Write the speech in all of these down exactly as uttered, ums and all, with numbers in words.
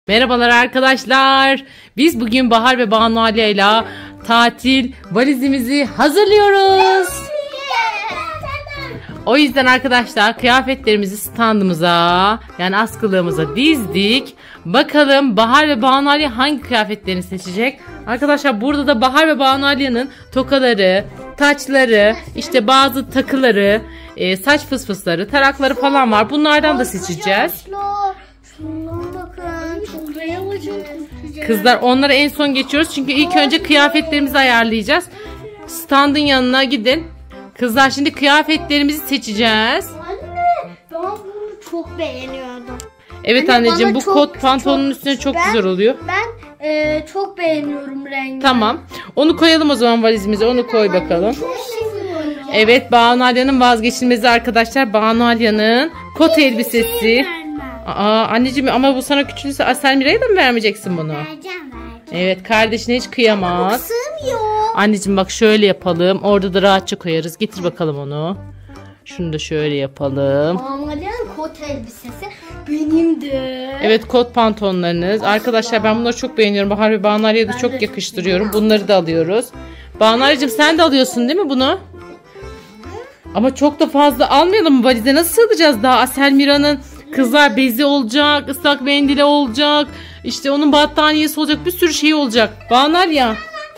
Merhabalar arkadaşlar. Biz bugün Bahar ve Banu Ali ile tatil valizimizi hazırlıyoruz. O yüzden arkadaşlar kıyafetlerimizi standımıza, yani askılığımıza dizdik. Bakalım Bahar ve Banu Ali hangi kıyafetlerini seçecek? Arkadaşlar burada da Bahar ve Banu Ali'nin tokaları, taçları, işte bazı takıları, e, saç fısfısları, tarakları falan var. Bunlardan da seçeceğiz. Kızlar onlara en son geçiyoruz. Çünkü ilk önce kıyafetlerimizi ayarlayacağız. Standın yanına gidin. Kızlar şimdi kıyafetlerimizi seçeceğiz. Anne, ben bunu çok beğeniyordum. Evet anne, anneciğim bu kot pantolonun çok, üstüne çok ben, güzel oluyor. Ben e, çok beğeniyorum rengini. Tamam. Onu koyalım o zaman valizimize. Onu koy bakalım. Evet, Banu Alya'nın vazgeçilmezi arkadaşlar. Banu Alya'nın kot elbisesi. Aa anneciğim, ama bu sana küçülürse Asel Mira'ya da mı vermeyeceksin bunu? Vereceğim, vereceğim. Evet, kardeşine hiç kıyamaz. Sığmıyor. Anneciğim bak şöyle yapalım. Orada da rahatça koyarız. Getir bakalım onu. Şunu da şöyle yapalım. Amalyan kot elbisesi benimdi. Evet, kot pantolonlarınız. Arkadaşlar ben bunları çok beğeniyorum. Bahar ve Banu Alya'ya da çok yakıştırıyorum. Bunları da alıyoruz. Banu Alya'cığım sen de alıyorsun değil mi bunu? Ama çok da fazla almayalım mı? Valize nasıl sığdıracağız daha? Asel Mira'nın kızlar bezi olacak, ıslak mendili olacak, işte onun battaniyesi olacak, bir sürü şey olacak. Banu Alya.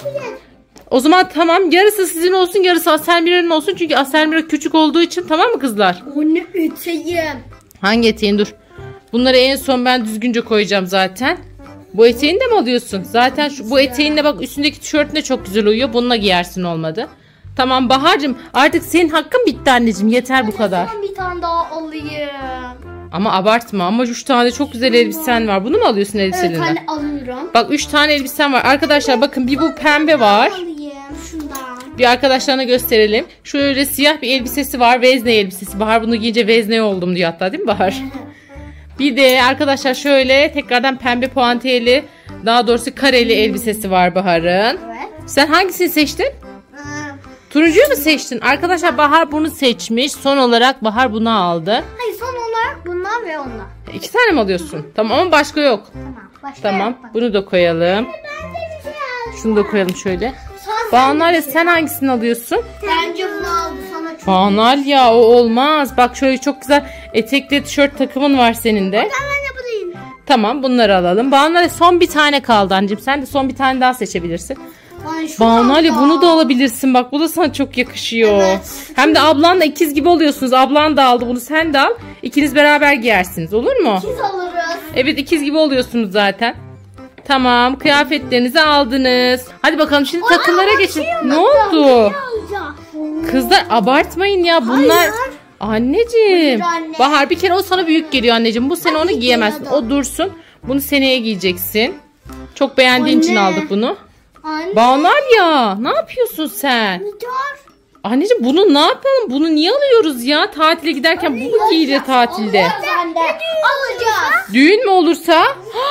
O zaman tamam, yarısı sizin olsun, yarısı Asel Mira'nın olsun. Çünkü Asel Mira küçük olduğu için, tamam mı kızlar? O ne eteğim? Hangi eteğin? Dur. Bunları en son ben düzgünce koyacağım zaten. Bu eteğini de mi alıyorsun? Zaten şu, bu eteğinle bak üstündeki tişörtün de çok güzel uyuyor. Bununla giyersin olmadı. Tamam Bahar'cığım, artık senin hakkın bitti anneciğim. Yeter bu kadar. Ben bir tane daha alayım. Ama abartma, ama üç tane çok güzel elbisen var. Bunu mu alıyorsun elbiselinden? Evet, hani alıyorum. Bak üç tane elbisen var. Arkadaşlar bakın, bir bu pembe var. Alayım şundan. Bir arkadaşlarına gösterelim. Şöyle siyah bir elbisesi var. Vezne elbisesi. Bahar bunu giyince vezne oldum diyor hatta, değil mi Bahar? Bir de arkadaşlar şöyle tekrardan pembe puantiyeli, daha doğrusu kareli elbisesi var Bahar'ın. Evet. Sen hangisini seçtin? Turuncuyu mu seçtin? Arkadaşlar Bahar bunu seçmiş. Son olarak Bahar bunu aldı. Hayır, son olarak bundan ve ondan. İki tane mi alıyorsun? Tamam, ama başka yok. Tamam. Başka Tamam. yapma. Bunu da koyalım. Şunu da koyalım şöyle. Banu Alya sen hangisini alıyorsun? Bence bunu aldı sana çok. Banu Alya o olmaz. Bak şöyle çok güzel etekli tişört takımın var senin de. Ben yapayım. Tamam, bunları alalım. Banu Alya son bir tane kaldı anneciğim. Sen de son bir tane daha seçebilirsin. Banu Alya bunu da alabilirsin. Bak bu da sana çok yakışıyor. Evet. Hem de ablanla ikiz gibi oluyorsunuz. Ablan da aldı bunu, sen de al. İkiniz beraber giyersiniz, olur mu? İkiz alırız. Evet, ikiz gibi oluyorsunuz zaten. Tamam, kıyafetlerinizi aldınız. Hadi bakalım şimdi takımlara geçin. Ne oldu? Kızlar abartmayın ya bunlar. Hayır. Anneciğim. Anne. Bahar bir kere o sana büyük geliyor anneciğim. Bu sene onu giyemezsin. O dursun. Bunu seneye giyeceksin. Çok beğendiğin anne için aldık bunu. Anne. Banu Alya ne yapıyorsun sen? Dur. Anneciğim bunu ne yapalım? Bunu niye alıyoruz ya? Tatile giderken anne, bunu giyilir tatilde. Alacağız. Düğün mü olursa?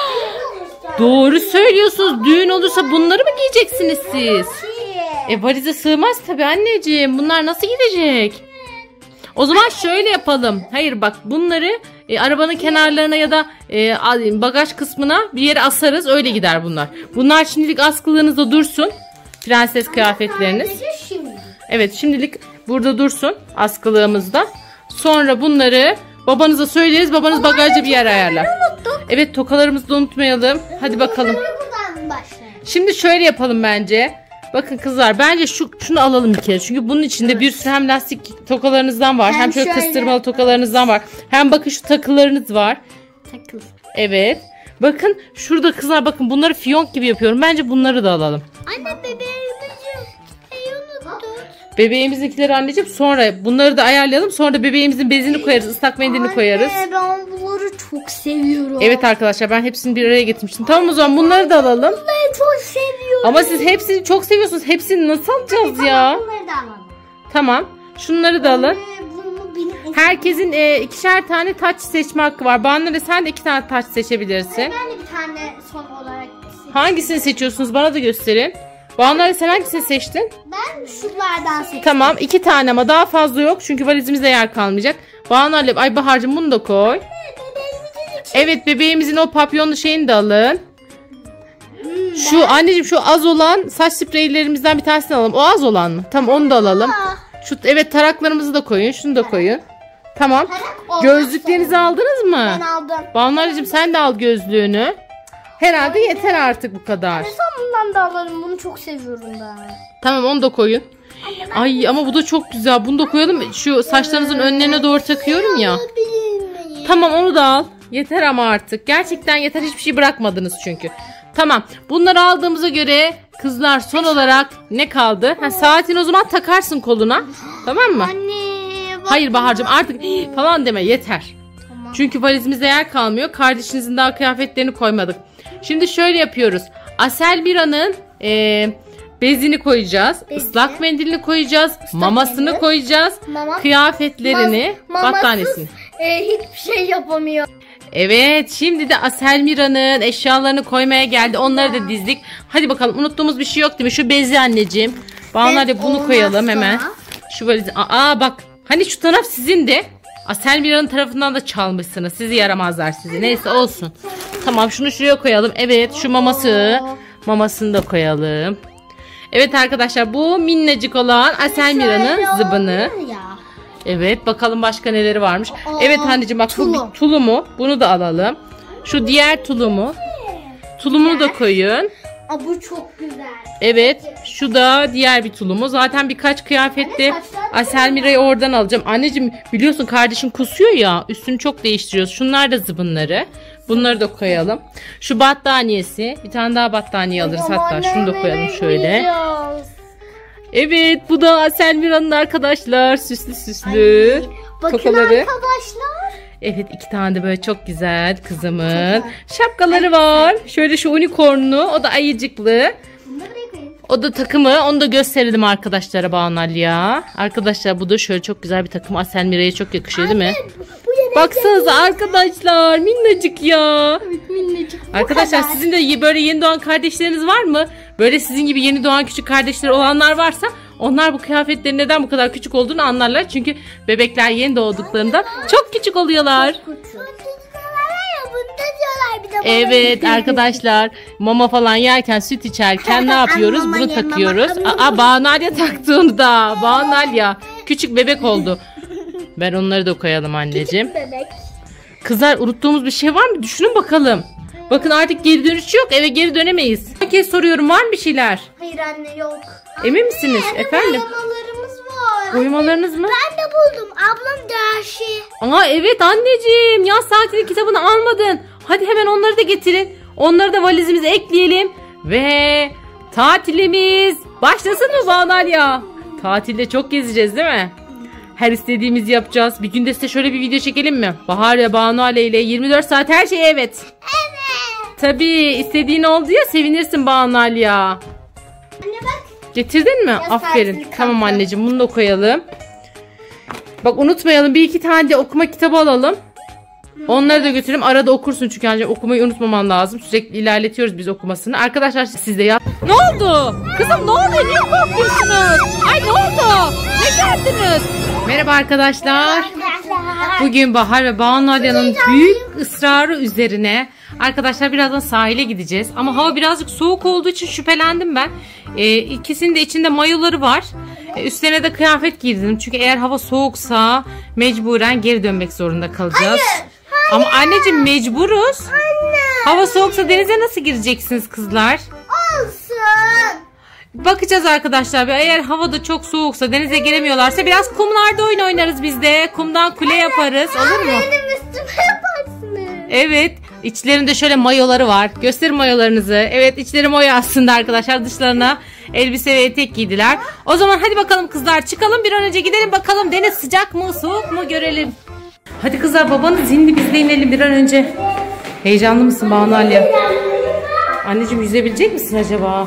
Doğru söylüyorsunuz. Düğün olursa bunları mı giyeceksiniz siz? E valize sığmaz tabii anneciğim. Bunlar nasıl gidecek? O zaman şöyle yapalım. Hayır bak, bunları e, arabanın kenarlarına ya da e, bagaj kısmına bir yere asarız. Öyle gider bunlar. Bunlar şimdilik askılığınızda dursun. Prenses kıyafetleriniz. Evet, şimdilik burada dursun askılığımızda. Sonra bunları babanıza söyleriz. Babanız bagajda bir yer ayarlar. Evet, tokalarımızı da unutmayalım. Hadi bakalım. Şimdi şöyle yapalım bence. Bakın kızlar, bence şu şunu alalım bir kere. Çünkü bunun içinde evet, bir sürü hem lastik tokalarınızdan var. Hem, hem şöyle kıstırmalı tokalarınızdan var. Hem bakın şu takılarınız var. Takıl. Evet. Bakın şurada kızlar, bakın bunları fiyonk gibi yapıyorum. Bence bunları da alalım. Anne bebeğimizi unuttuk. Bebeğimizdekileri anneciğim sonra bunları da ayarlayalım. Sonra da bebeğimizin bezini koyarız. Islak mendilini anne, koyarız. Anne ben bunları çok seviyorum. Evet arkadaşlar, ben hepsini bir araya getirmiştim. Tamam o zaman bunları da alalım. Bunları çok seviyorum. Ama siz hepsini çok seviyorsunuz. Hepsini nasıl alacağız anne, ya? Tamam, bunları da alalım. Tamam. Şunları da alın. Anne, bunu benim... Herkesin e, ikişer tane taç seçme hakkı var. Bana da sen de iki tane taç seçebilirsin. Ben de bir tane son olarak seçeyim. Hangisini seçiyorsunuz? Bana da gösterin. Banu sen hangisini seçtin? Ben şunlardan seçtim. Tamam, iki tane ama daha fazla yok. Çünkü valizimizde yer kalmayacak. Banu, ay Bahar'cığım bunu da koy. Bebeğimizin Evet, bebeğimizin o papyonlu şeyini de alın. Şu anneciğim şu az olan saç spreylerimizden bir tanesini alalım. O az olan mı? Tamam, onu da alalım. Şu evet, taraklarımızı da koyun. Şunu da koyun. Tamam. Gözlüklerinizi aldınız mı? Ben aldım. Banu'cığım sen de al gözlüğünü. Herhalde yeter artık bu kadar. Sen bundan da alırım. Bunu çok seviyorum ben. Tamam, onu da koyun. Ay ama bu da çok güzel. Bunu da koyalım. Şu saçlarınızın önlerine doğru takıyorum ya. Tamam, onu da al. Yeter ama artık. Gerçekten yeter. Hiçbir şey bırakmadınız çünkü. Tamam. Bunları aldığımıza göre kızlar son olarak ne kaldı? Ha, saatini o zaman takarsın koluna. Tamam mı? Anne. Bak. Hayır Bahar'cığım artık falan deme, yeter. Tamam. Çünkü valizimizde yer kalmıyor. Kardeşinizin daha kıyafetlerini koymadık. Şimdi şöyle yapıyoruz. Asel Mira'nın e, bezini koyacağız. Bezi. Islak mendilini koyacağız. Islak mamasını mendil. koyacağız. Mama. Kıyafetlerini, Mas battaniyesini. E, hiçbir şey yapamıyor. Evet, şimdi de Asel Mira'nın eşyalarını koymaya geldi. Onları da dizdik. Hadi bakalım, unuttuğumuz bir şey yok değil mi? Şu bezi anneciğim. Bana da bunu koyalım hemen. Şu valizi. Aa bak, hani şu taraf sizin de. Asel Mira'nın tarafından da çalmışsınız. Sizi yaramazlar sizi. Neyse olsun. Tamam, şunu şuraya koyalım. Evet, şu maması. Mamasını da koyalım. Evet arkadaşlar, bu minnacık olan Asel Mira'nın zıbını. Evet, bakalım başka neleri varmış. Aa, evet anneciğim bak, tulum. Bu bir tulumu. Bunu da alalım. Şu diğer tulumu. Tulumunu da koyun. Aa, bu çok güzel. Evet, şu da diğer bir tulumu. Zaten birkaç kıyafette Asel Mira'yı oradan alacağım. Anneciğim biliyorsun kardeşim kusuyor ya. Üstünü çok değiştiriyoruz. Şunlar da zıbınları. Bunları da koyalım. Şu battaniyesi. Bir tane daha battaniye alırız hatta. Şunu da koyalım şöyle. Evet, bu da Asel Mira'nın arkadaşlar. Süslü süslü. Ay, bakın tokaları. Arkadaşlar. Evet, iki tane de böyle çok güzel kızımın şapkaları var. Şöyle şu unicornlu, o da ayıcıklı. O da takımı, onu da gösterelim arkadaşlara Banal ya. Arkadaşlar bu da şöyle çok güzel bir takım. Asel Mira'ya çok yakışıyor değil mi? Baksanıza arkadaşlar, minnacık ya. Evet, minnacık. Arkadaşlar sizin de böyle yeni doğan kardeşleriniz var mı? Böyle sizin gibi yeni doğan küçük kardeşleri olanlar varsa onlar bu kıyafetlerin neden bu kadar küçük olduğunu anlarlar. Çünkü bebekler yeni doğduklarında çok küçük oluyorlar. Evet arkadaşlar, mama falan yerken, süt içerken ne yapıyoruz? Bunu takıyoruz. Aa, Banalya taktı onu da. Banalya küçük bebek oldu. Ben onları da koyalım anneciğim. Kızlar, unuttuğumuz bir şey var mı? Düşünün bakalım. Bakın artık geri dönüş yok. Eve geri dönemeyiz. Herkes soruyorum, var mı bir şeyler? Hayır anne, yok. Emin misiniz? Anne, efendim? Boyamalarımız var. Boyamalarınız mı? Ben de buldum. Ablam dersi. Aa evet anneciğim. Yaz tatili kitabını almadın. Hadi hemen onları da getirin. Onları da valizimize ekleyelim. Ve tatilimiz başlasın mı Banal ya? Tatilde çok gezeceğiz değil mi? Her istediğimizi yapacağız. Bir günde size şöyle bir video çekelim mi? Bahar ve Banal ile yirmi dört saat her şey evet. Evet. Tabii istediğin oldu ya, sevinirsin Banal ya. Anne bak. Getirdin mi? Yaz aferin. Tamam anneciğim, bunu da koyalım. Bak unutmayalım, bir iki tane de okuma kitabı alalım. Onları da götürelim. Arada okursun çünkü anneciğim, okumayı unutmaman lazım. Sürekli ilerletiyoruz biz okumasını. Arkadaşlar siz de yap. Ne oldu? Kızım ne oldu? Niye korkuyorsunuz? Ay ne oldu? Ne geldiniz? Merhaba arkadaşlar. Bugün Bahar ve Banu'nun büyük ısrarı üzerine arkadaşlar birazdan sahile gideceğiz. Ama hava birazcık soğuk olduğu için şüphelendim ben. Ee, ikisinin de içinde mayoları var. Ee, üstlerine de kıyafet giydim. Çünkü eğer hava soğuksa mecburen geri dönmek zorunda kalacağız. Hayır, hayır. Ama anneciğim mecburuz. Anne. Hava soğuksa denize nasıl gireceksiniz kızlar? Olsun. Bakacağız arkadaşlar. Eğer havada çok soğuksa, denize giremiyorlarsa biraz kumlarda oyun oynarız biz de. Kumdan kule yaparız. Olur mu? Benim üstüme yaparsınız. Evet. İçlerinde şöyle mayoları var. Gösterin mayolarınızı. Evet, içleri mayo aslında arkadaşlar. Dışlarına elbise ve etek giydiler. O zaman hadi bakalım kızlar, çıkalım bir an önce gidelim bakalım. Deniz sıcak mı soğuk mu görelim. Hadi kızlar, babanız indi, biz de inelim bir an önce. Heyecanlı mısın Banalya? Anneciğim yüzebilecek misin acaba?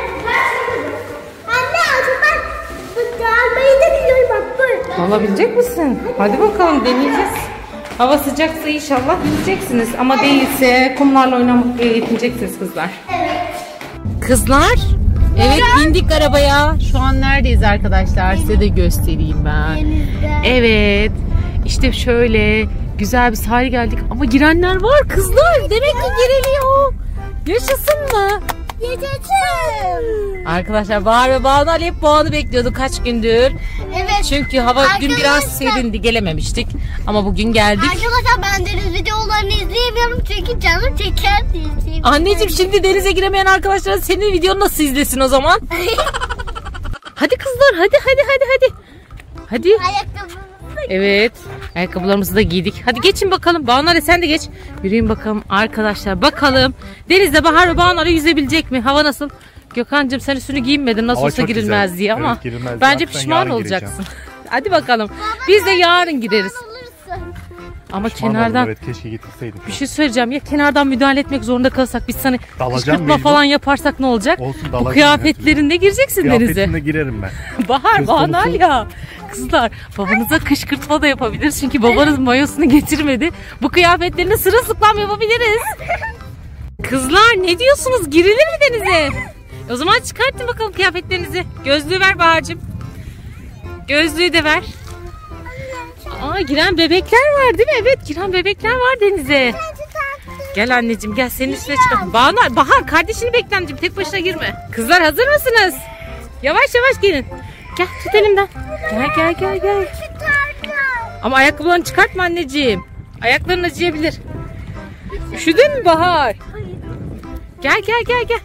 Alabilecek misin? Hadi bakalım, deneyeceğiz. Hava sıcaksa inşallah yüzeceksiniz. Ama değilse kumlarla oynamakla yetineceksiniz kızlar. Evet. Kızlar, evet bindik arabaya. Şu an neredeyiz arkadaşlar? Size de göstereyim ben. Denizde. Evet. İşte şöyle güzel bir sahil geldik ama girenler var kızlar. Demek ki giriliyor. Yaşasın mı? Yaşasın. Arkadaşlar Bahar ve Banu Ali hep bu anı bekliyordu kaç gündür. Evet. Çünkü hava dün biraz serindi, gelememiştik. Ama bugün geldik. Arkadaşlar ben deniz videolarını izleyemiyorum çünkü canım çeker. Anneciğim şimdi denize giremeyen arkadaşlar senin videonu nasıl izlesin o zaman? Hadi kızlar hadi hadi hadi hadi. Hadi. Ayakkabımızı. Evet. Ayakkabılarımızı da giydik. Hadi geçin bakalım. Banu Ali sen de geç. Yürüyün bakalım arkadaşlar. Bakalım denizde Bahar ve Banu Ali yüzebilecek mi? Hava nasıl? Gökhan'cığım sen üstünü giyinmedin. Nasıl Hava olsa çok girilmez güzel. diye ama. Evet, girilmez. Bence Zaten pişman yarın olacaksın. Hadi bakalım. Biz de yarın gireriz. Ama Pişman kenardan oldum, evet, keşke getirseydim. bir şey söyleyeceğim. Ya kenardan müdahale etmek zorunda kalsak biz sana Dalacağım kışkırtma mecbur. falan yaparsak ne olacak? Olsun, Bu dalacağım kıyafetlerinde gireceksin denize. Kıyafetimle girerim ben. Bahar, Söz Banu konusu- ya. Kızlar babanıza kışkırtma da yapabiliriz. Çünkü babanız mayosunu getirmedi. Bu kıyafetlerini sırılsıklam yapabiliriz. Kızlar ne diyorsunuz? Girilir mi denize? O zaman çıkartın bakalım kıyafetlerinizi. Gözlüğü ver Bahar'cığım. Gözlüğü de ver. Aa, giren bebekler var değil mi? Evet, giren bebekler var denize. Gel anneciğim gel, senin üstüne çıkalım. Bahar, Bahar kardeşini bekle anneciğim, tek başına girme. Kızlar hazır mısınız? Yavaş yavaş gelin. Gel tut elimden. Gel gel gel gel. Ama ayakkabılarını çıkartma anneciğim. Ayakların acıyabilir. Üşüdün mü Bahar? Gel gel gel gel.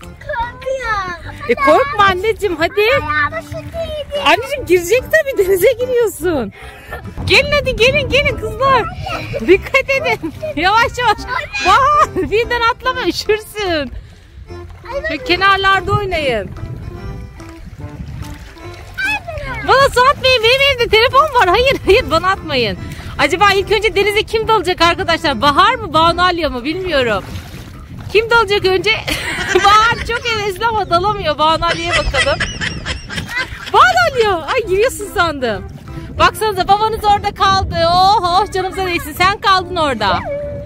E korkma anneciğim hadi. Anneciğim girecek tabii, denize giriyorsun. Gelin hadi gelin gelin kızlar. Dikkat edin. Yavaş yavaş. Bahar birden atlama, üşürsün. Şu kenarlarda oynayın. Bana su atmayın, benim elimde telefon var. Hayır hayır bana atmayın. Acaba ilk önce denize kim dalacak arkadaşlar? Bahar mı Banu Ali mı bilmiyorum. Kim dalacak önce? Bahar çok hevesli ama dalamıyor. Banu Ali'ye bakalım. Banu Ali, ay giriyorsun sandım. Baksanıza babanız orada kaldı. Oh oh canımıza değsin, sen kaldın orada.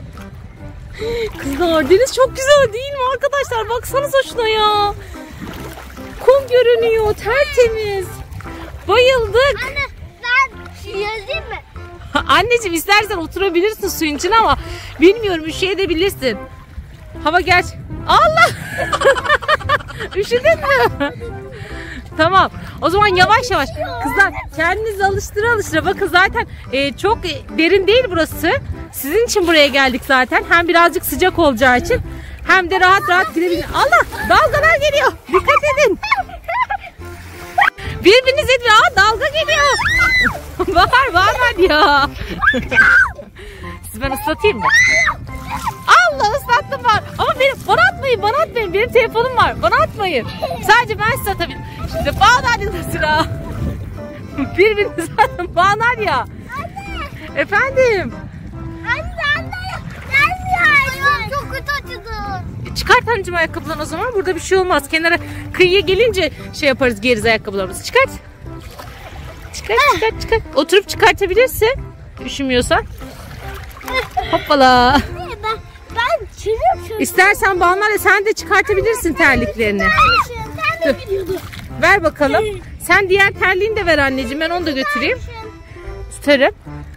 Kızlar deniz çok güzel değil mi arkadaşlar? Baksanıza şuna ya. Kum görünüyor, tertemiz. Bayıldık. Anne ben yazayım mı? Anneciğim istersen oturabilirsin suyun içine ama bilmiyorum, üşüyebilirsin. Hava geç. Allah! Üşüdün mü? Tamam. O zaman yavaş yavaş. Kızlar kendinizi alıştıra alıştıra. Bakın zaten e, çok derin değil burası. Sizin için buraya geldik zaten. Hem birazcık sıcak olacağı için hem de rahat rahat girebilin. Allah! Dalgalar geliyor. Dikkat edin. Birbirinize edin. Aa, dalga geliyor. Bahar Bahar ya. Sizi ben ıslatayım mı? Allah ıslattım var. Ama benim, bana atmayın bana atmayın. Benim telefonum var. Bana atmayın. Sadece ben size atabilirim. Şimdi Bağnar'da sıra. Birbirinize atın Bağnar ya. Anne. Efendim. Anne anne. Gelmiyor. Çok kötü acıdı. Çıkart anneciğim ayakkabılarını o zaman. Burada bir şey olmaz. Kenara kıyıya gelince şey yaparız, geriz ayakkabılarımızı. Çıkart. Çıkart çıkart çıkart. Oturup çıkartabilirsin. Üşümüyorsan. Hoppala. Ben, ben çürüyorum. İstersen Bağnar'la sen de çıkartabilirsin terliklerini. Sen de biliyordun. Ver bakalım. Sen diğer terliğini de ver anneciğim. Ben onu da götüreyim. Tutarım.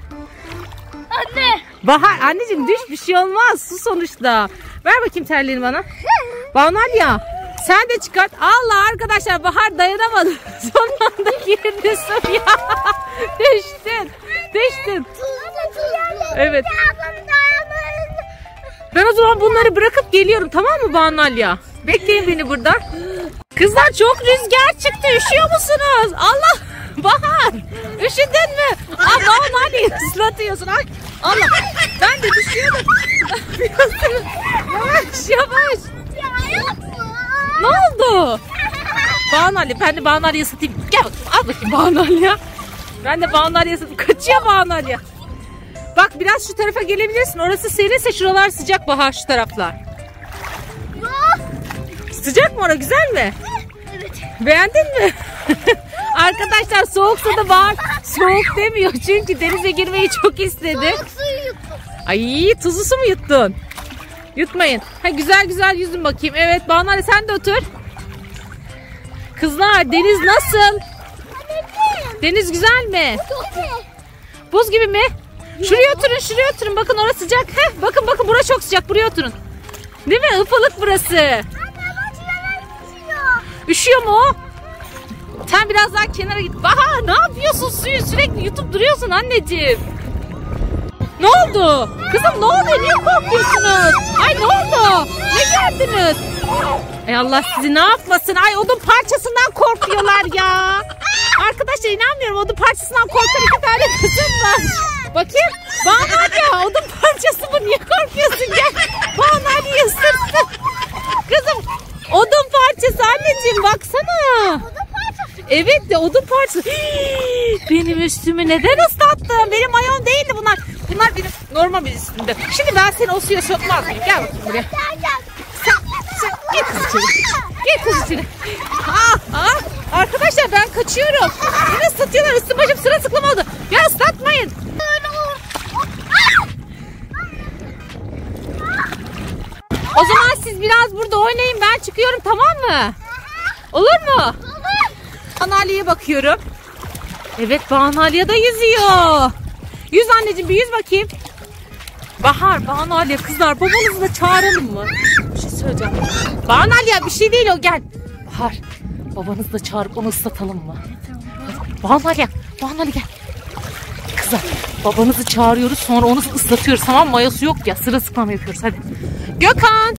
Anne. Bahar anneciğim düş, bir şey olmaz. Su sonuçta. Ver bakayım terliğini bana. Bahar ya. Sen de çıkart. Allah arkadaşlar Bahar dayanamadı. Son anda girdi suya. Düştün. Düştün. Evet. Ben o zaman bunları bırakıp geliyorum, tamam mı Banu ya? Bekleyin beni burada. Kızlar çok rüzgar çıktı. Üşüyor musunuz? Allah! Bahar! Üşüdün mü? Aa, Banu Ali ıslatıyorsun. Ay, Allah! Ben de düşüyordum. Yavaş yavaş. Ne oldu? Banu Ali, ben de Banu Ali'yi ıslatayım. Gel bakayım, al bakayım Banu Ali ya. Ben de Banu Ali'yi ıslatayım. Kaçıyor Banu Ali. Bak biraz şu tarafa gelebilirsin. Orası serinse şuralar sıcak Bahar, şu taraflar. Sıcak mı orası, güzel mi? Evet. Beğendin mi? Arkadaşlar soğuksa da Bahar soğuk demiyor. Çünkü denize girmeyi çok istedi. Soğuk suyu yuttum. Ay tuzlu su mu yuttun? Yutmayın. Ha, güzel güzel yüzün bakayım. Evet Banu sen de otur. Kızlar deniz nasıl? Deniz güzel mi? Buz gibi mi? Şuraya oturun, şuraya oturun. Bakın orası sıcak. Heh, bakın bakın burası çok sıcak. Buraya oturun. Değil mi? Ipalık burası. Anne ama çiğnemek üşüyor. Üşüyor mu o? Sen biraz daha kenara git. Bahar ne yapıyorsun? Suyu sürekli yutup duruyorsun anneciğim. Ne oldu? Kızım ne oluyor? Niye korkuyorsunuz? Ay ne oldu? Ne gördünüz? Ay Allah sizi ne yapmasın? Ay odun parçasından korkuyorlar ya. Arkadaşlar inanmıyorum, odun parçasından korkan iki tane kızım var. Bakayım. Banu ya odun parçası bu. Niye korkuyorsun? Gel. Banu Ali'yi ısırsın. Kızım odun parçası anneciğim baksana. Odun parçası. Evet de odun parçası. Hii, benim üstümü neden ıslattın? Benim mayon değildi bunlar. Bunlar benim normal bir üstümde. Şimdi ben seni o suya sokmaz mıyım? Gel bakayım buraya. Gel gel. Sen, sen, gel kız içeri. Gel kız içeri. Ah, ah. Arkadaşlar ben kaçıyorum. Beni ıslatıyorlar. Üstüm başım sırılsıklam oldu. Ya ıslatmayın. O zaman siz biraz burada oynayın. Ben çıkıyorum, tamam mı? Olur mu? Banu Ali'ye bakıyorum. Evet, Banu Ali da yüzüyor. Yüz anneciğim, bir yüz bakayım. Bahar, Banu Ali, kızlar babanızı da çağıralım mı? Bir şey söyleyeceğim. Banu Ali bir şey değil o, gel. Bahar, babanızı da çağırıp onu ıslatalım mı? Banu Ali, Banu Ali gel. Kızlar, babanızı çağırıyoruz, sonra onu ıslatıyoruz, tamam mı? Mayası yok ya, sırılsıklam yapıyoruz, hadi. Gökhan.